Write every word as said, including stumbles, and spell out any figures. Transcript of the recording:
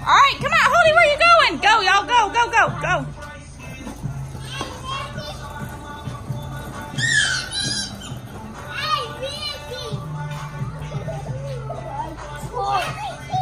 All right, come on, Holly, where you going? Go, y'all, go, go, go, go. Hey,